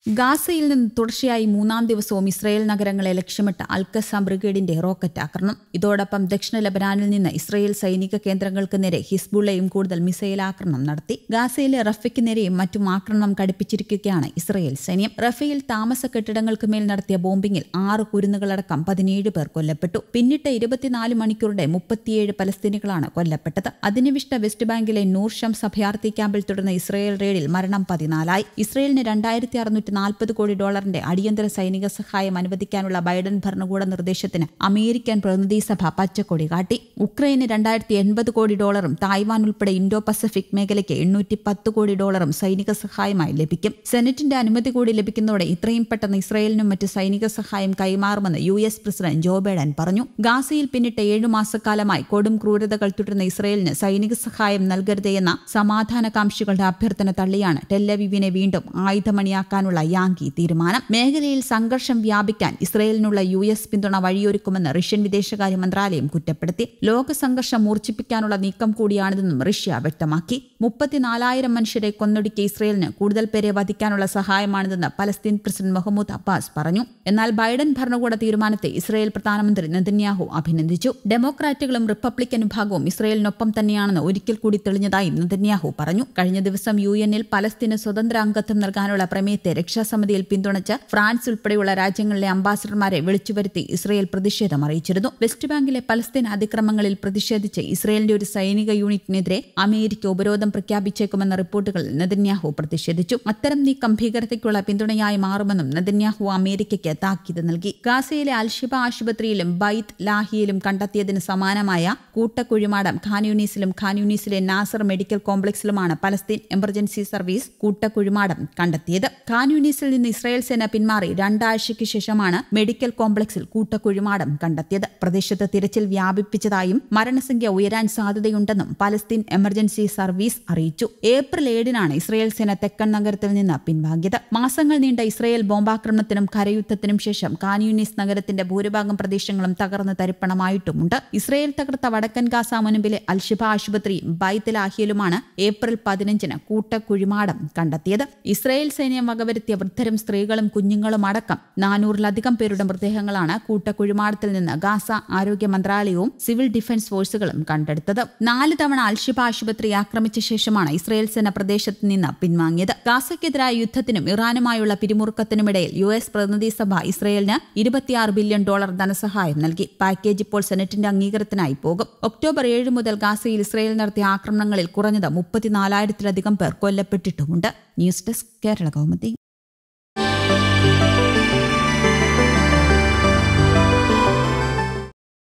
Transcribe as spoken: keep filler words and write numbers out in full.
ഗാസയിൽ നിന്ന് തുടർച്ചയായി മൂന്നാം ദിവസവും ഇസ്രയേൽ നഗരങ്ങളെ ലക്ഷ്യമിട്ട് അൽഖസാം ബ്രിഗേഡിന്റെ റോക്കറ്റ് ആക്രമണം. ഇതോടൊപ്പം ദക്ഷിണ ലബനാനിൽ നിന്ന് ഇസ്രയേൽ സൈനിക കേന്ദ്രങ്ങൾക്ക് നേരെ ഹിസ്ബുള്ളയും കൂടുതൽ മിസൈൽ ആക്രമണം നടത്തി. ഗാസയിലെ റഫയ്ക്ക് നേരെയും മറ്റും ആക്രമണം കടുപ്പിച്ചിരിക്കുകയാണ് ഇസ്രയേൽ സൈന്യം. റഫയിൽ താമസ കെട്ടിടങ്ങൾക്ക് മേൽ നടത്തിയ ബോംബിംഗിൽ ആറ് കുരുന്നുകളടക്കം പതിനേഴ് പേർ കൊല്ലപ്പെട്ടു. പിന്നിട്ട ഇരുപത്തിനാല് മണിക്കൂറുടെ മുപ്പത്തിയേഴ് പലസ്തീനികളാണ് കൊല്ലപ്പെട്ടത്. അധിനിവിഷ്ട വെസ്റ്റ് ബാങ്കിലെ നൂർ ഷംസ് അഭയാർത്ഥി ക്യാമ്പിൽ തുടർന്ന ഇസ്രയേൽ റെയ്ഡിൽ മരണം പതിനാലായി. ഇസ്രയേലിന് രണ്ടായിരത്തി അറുന്നൂറ്റി നാൽപ്പത് കോടി ഡോളറിന്റെ അടിയന്തര സൈനിക സഹായം അനുവദിക്കാനുള്ള ബൈഡൻ ഭരണകൂട നിർദ്ദേശത്തിന് അമേരിക്കൻ പ്രതിനിധി സഭ പച്ചക്കൊടി കാട്ടി. ഉക്രൈന് രണ്ടായിരത്തി എൺപത് കോടി ഡോളറും തായ്വാൻ ഉൾപ്പെടെ ഇൻഡോ പസഫിക് മേഖലയ്ക്ക് എണ്ണൂറ്റി പത്ത് കോടി ഡോളറും സൈനിക സഹായമായി ലഭിക്കും. സെനറ്റിന്റെ അനുമതി കൂടി ലഭിക്കുന്നതോടെ ഇത്രയും പെട്ടെന്ന് ഇസ്രയേലിനും മറ്റ് സൈനിക സഹായം കൈമാറുമെന്ന് U S president Joe Biden പറഞ്ഞു. ഗാസയിൽ പിന്നിട്ട ഏഴു മാസക്കാലമായി കൊടും ക്രൂരതകൾ തുടരുന്ന ഇസ്രയേലിന് സൈനിക സഹായം നൽകരുതെന്ന സമാധാനകാംക്ഷികളുടെ അഭ്യർത്ഥന തള്ളിയാണ് ടെല്ലവീവിനെ വീണ്ടും ആയുധമണിയാക്കാനുള്ള യാങ്കി തീരുമാനം. മേഖലയിൽ സംഘർഷം വ്യാപിക്കാൻ ഇസ്രയേലിനുള്ള യു എസ് പിന്തുണ വഴിയൊരുക്കുമെന്ന് റഷ്യൻ വിദേശകാര്യ മന്ത്രാലയം കുറ്റപ്പെടുത്തി. ലോക സംഘർഷം മൂർച്ഛിപ്പിക്കാനുള്ള നീക്കം കൂടിയാണിതെന്നും റഷ്യ വ്യക്തമാക്കി. മുപ്പത്തിനാലായിരം മനുഷ്യരെ കൊന്നൊടുക്കിയ ഇസ്രയേലിന് കൂടുതൽ പേരെ വധിക്കാനുള്ള സഹായമാണിതെന്ന് പലസ്തീൻ പ്രസിഡന്റ് മഹ്മൂദ് അബ്ബാസ് പറഞ്ഞു. എന്നാൽ ബൈഡൻ ഭരണകൂട തീരുമാനത്തെ ഇസ്രയേൽ പ്രധാനമന്ത്രി നെതന്യാഹു അഭിനന്ദിച്ചു. ഡെമോക്രാറ്റുകളും റിപ്പബ്ലിക്കൻ വിഭാഗവും ഇസ്രയേലിനൊപ്പം തന്നെയാണെന്ന് ഒരിക്കൽ കൂടി തെളിഞ്ഞതായും നെതന്യാഹു പറഞ്ഞു. കഴിഞ്ഞ ദിവസം യു എനിൽ പലസ്തീന് സ്വതന്ത്ര അംഗത്വം നൽകാനുള്ള പ്രമേയത്തെ രക്ഷാസമിതിയിൽ പിന്തുണച്ച് ഫ്രാൻസ് ഉൾപ്പെടെയുള്ള രാജ്യങ്ങളിലെ അംബാസഡർമാരെ വിളിച്ചുവരുത്തി ഇസ്രയേൽ പ്രതിഷേധം അറിയിച്ചിരുന്നു. വെസ്റ്റ് ബാങ്കിലെ പലസ്തീൻ അതിക്രമങ്ങളിൽ പ്രതിഷേധിച്ച് ഇസ്രയേലിന്റെ ഒരു സൈനിക യൂണിറ്റിനെതിരെ അമേരിക്ക ഉപരോധം പ്രഖ്യാപിച്ചേക്കുമെന്ന റിപ്പോർട്ടുകൾ നെതന്യാഹു പ്രതിഷേധിച്ചു. അത്തരം നീക്കം ഭീകരതയ്ക്കുള്ള പിന്തുണയായി മാറുമെന്നും നെതന്യാഹു അമേരിക്കയ്ക്ക് താക്കീത് നൽകി. ഗാസയിലെ അൽഷിബ ആശുപത്രിയിലും ബൈത്ത് ലാഹിയിലും കണ്ടെത്തിയതിന് സമാനമായ കൂട്ടക്കുഴിമാടം ഖാൻയൂനീസിലും ഖാൻയൂനീസിലെ നാസർ മെഡിക്കൽ കോംപ്ലക്സിലുമാണ് പലസ്തീൻ എമർജൻസി സർവീസ് കൂട്ടക്കുഴിമാടം കണ്ടെത്തിയത്. ഖാൻയൂനീസിൽ നിന്ന് ഇസ്രായേൽ സേന പിന്മാറി രണ്ടാഴ്ചയ്ക്ക് ശേഷമാണ് മെഡിക്കൽ കോംപ്ലക്സിൽ കൂട്ടക്കുഴിമാടം കണ്ടെത്തിയത്. പ്രദേശത്ത് തിരച്ചിൽ വ്യാപിപ്പിച്ചതായും മരണസംഖ്യ ഉയരാൻ സാധ്യതയുണ്ടെന്നും പലസ്തീൻ എമർജൻസി സർവീസ് അറിയിച്ചു. ഏപ്രിൽ ഏഴിനാണ് ഇസ്രായേൽ സേന തെക്കൻ നഗരത്തിൽ നിന്ന് പിൻവാങ്ങിയത്. മാസങ്ങൾ നീണ്ട ഇസ്രായേൽ ബോംബാക്രമണത്തിനും കരയുദ്ധത്തിനും ശേഷം ഖാൻയൂനീസ് നഗരത്തിന്റെ ഭൂരിഭാഗം പ്രദേശങ്ങളും തകർന്ന് തരിപ്പണമായിട്ടുമുണ്ട്. ഇസ്രായേൽ തകർത്ത വടക്കൻ ഗാസ മുനമ്പിലെ അൽഷിബ ആശുപത്രി ബൈത്ത് ലാഹിയിലുമാണ് ഏപ്രിൽ പതിനഞ്ചിന് കൂട്ടക്കുഴിമാടം കണ്ടെത്തിയത്. ഇസ്രായേൽ സൈന്യം വകവരുത്തിയ വൃദ്ധരും സ്ത്രീകളും കുഞ്ഞുങ്ങളും അടക്കം നാനൂറിലധികം പേരുടെ മൃതദേഹങ്ങളാണ് കൂട്ടക്കുഴിമാടത്തിൽ നിന്ന് ഗാസ ആരോഗ്യ മന്ത്രാലയവും സിവിൽ ഡിഫൻസ് ഫോഴ്സുകളും കണ്ടെടുത്തത്. നാല് തവണ അൽഷിബ ആശുപത്രി ആക്രമിച്ച ശേഷമാണ് ഇസ്രായേൽ സേന പ്രദേശത്ത് നിന്ന് പിൻവാങ്ങിയത്. ഗാസയ്ക്കെതിരായ യുദ്ധത്തിനും ഇറാനുമായുള്ള പിരിമുറുക്കത്തിനുമിടയിൽ യു എസ് പ്രതിനിധി സഭ ഇസ്രായേലിന് ഇരുപത്തിയാറ് ബില്യൺ ഡോളർ ധനസഹായം നൽകി. പാക്കേജ് ഇപ്പോൾ സെനറ്റിന്റെ അംഗീകാരത്തിനായി പോകും. ഒക്ടോബർ ഏഴ് മുതൽ ഗാസയിൽ ഇസ്രായേൽ നടത്തിയ ആക്രമണങ്ങളിൽ കുറഞ്ഞത് മുപ്പത്തിനാലായിരത്തിലധികം പേർ കൊല്ലപ്പെട്ടിട്ടുമുണ്ട്. News desk Kerala Kaumudi.